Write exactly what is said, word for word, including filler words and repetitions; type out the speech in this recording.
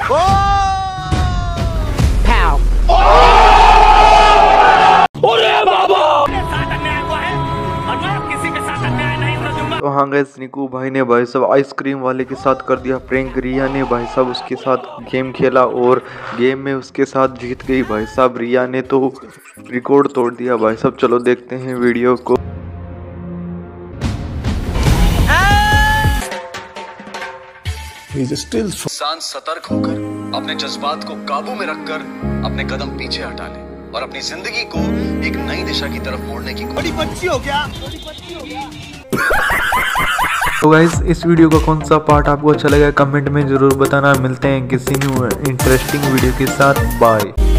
तो हाँ गाइस, निकू भाई ने भाई साहब आइसक्रीम वाले के साथ कर दिया प्रैंक। रिया ने भाई साहब उसके साथ गेम खेला और गेम में उसके साथ जीत गई भाई साहब। रिया ने तो रिकॉर्ड तोड़ दिया भाई साहब। चलो देखते हैं वीडियो को। इंसान सतर्क होकर अपने जज्बात को काबू में रखकर अपने कदम पीछे हटा ले और अपनी जिंदगी को एक नई दिशा की तरफ मोड़ने की बड़ी बच्ची हो गया बड़ी बच्ची हो गया। तो गाइस, इस वीडियो का कौन सा पार्ट आपको अच्छा लगा कमेंट में जरूर बताना। मिलते हैं किसी न्यू इंटरेस्टिंग वीडियो के साथ। बाय।